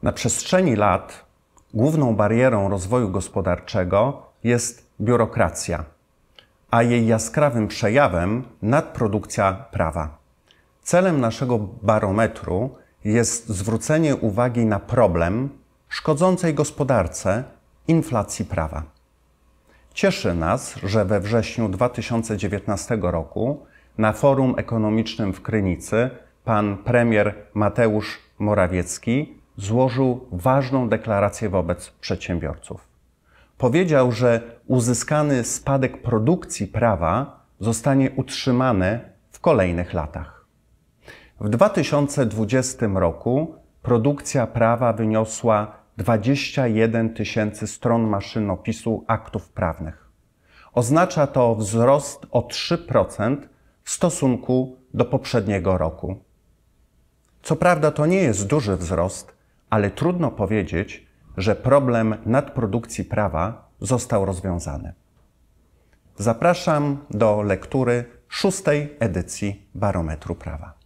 Na przestrzeni lat główną barierą rozwoju gospodarczego jest biurokracja, a jej jaskrawym przejawem nadprodukcja prawa. Celem naszego barometru jest zwrócenie uwagi na problem szkodzącej gospodarce inflacji prawa. Cieszy nas, że we wrześniu 2019 roku na Forum Ekonomicznym w Krynicy pan premier Mateusz Morawiecki złożył ważną deklarację wobec przedsiębiorców. Powiedział, że uzyskany spadek produkcji prawa zostanie utrzymany w kolejnych latach. W 2020 roku produkcja prawa wyniosła 21 000 stron maszynopisu aktów prawnych. Oznacza to wzrost o 3% w stosunku do poprzedniego roku. Co prawda to nie jest duży wzrost, ale trudno powiedzieć, że problem nadprodukcji prawa został rozwiązany. Zapraszam do lektury 6. edycji Barometru Prawa.